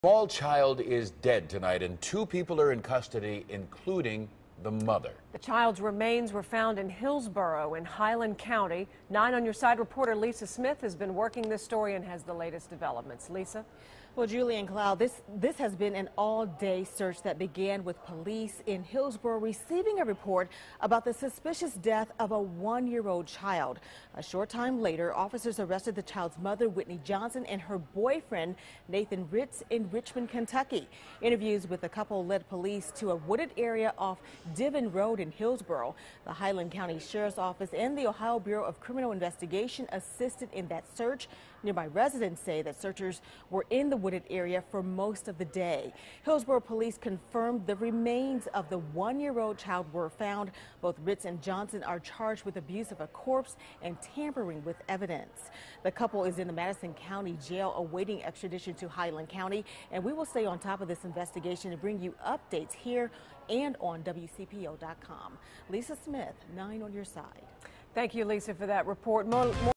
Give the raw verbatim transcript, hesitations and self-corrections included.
Small child is dead tonight, and two people are in custody, including the mother. The child's remains were found in Hillsboro in Highland County. Nine on Your Side reporter Lisa Smith has been working this story and has the latest developments. Lisa? Well, Julie and Cloud, this, this has been an all-day search that began with police in Hillsboro receiving a report about the suspicious death of a one-year-old child. A short time later, officers arrested the child's mother, Whitney Johnson, and her boyfriend, Nathan Ritz, in Richmond, Kentucky. Interviews with the couple led police to a wooded area off Divon Road in Hillsboro. The Highland County Sheriff's Office and the Ohio Bureau of Criminal Investigation assisted in that search. Nearby residents say that searchers were in the wooded area for most of the day. Hillsboro police confirmed the remains of the one-year-old child were found. Both Ritz and Johnson are charged with abuse of a corpse and tampering with evidence. The couple is in the Madison County Jail awaiting extradition to Highland County, and we will stay on top of this investigation and bring you updates here and on W C P O dot com. Lisa Smith, nine on Your Side. Thank you, Lisa, for that report. More